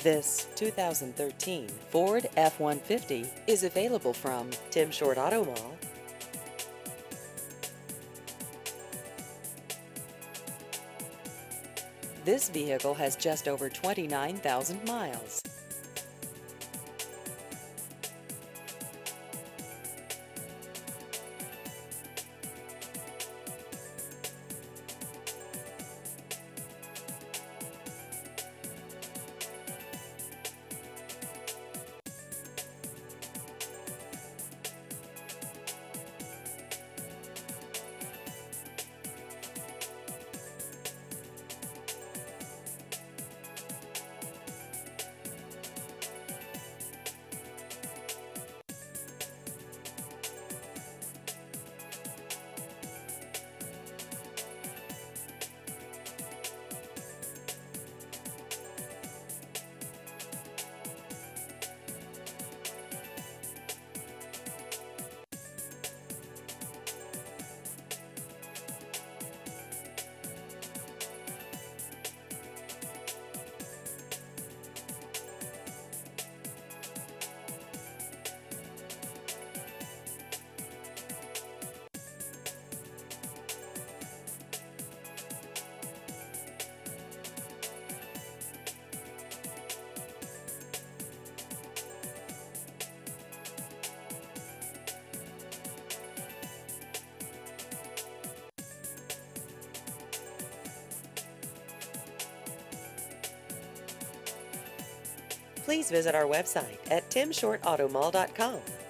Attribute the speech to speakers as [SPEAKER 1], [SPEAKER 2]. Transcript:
[SPEAKER 1] This 2013 Ford F-150 is available from Tim Short Auto Mall. This vehicle has just over 29,000 miles. Please visit our website at timshortautomall.com.